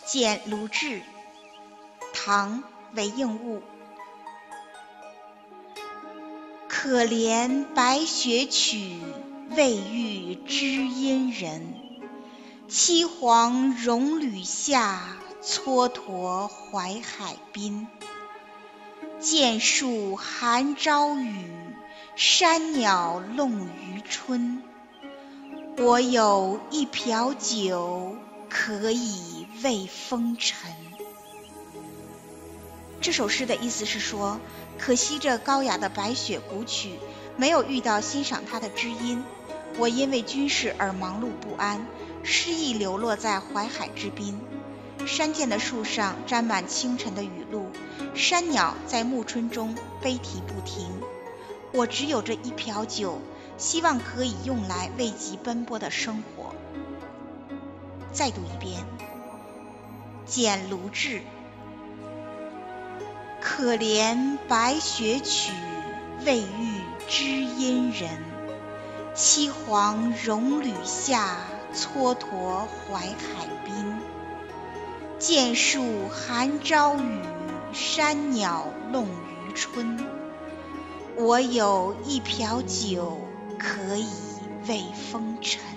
简卢志，唐·韦应物。可怜白雪曲，未遇知音人。凄黄绒缕下，蹉跎淮海滨。剑树寒朝雨，山鸟弄余春。我有一瓢酒，可以慰风尘。这首诗的意思是说，可惜这高雅的白雪古曲没有遇到欣赏它的知音，我因为军事而忙碌不安，失意流落在淮海之滨。山涧的树上沾满清晨的雨露，山鸟在暮春中悲啼不停。我只有这一瓢酒，希望可以用来慰藉奔波的生活。再读一遍。简卢志，可怜白雪曲，未遇知音人。凄黄绒缕下，蹉跎淮海滨。剑树寒朝雨，山鸟弄余春。我有一瓢酒，可以慰风尘。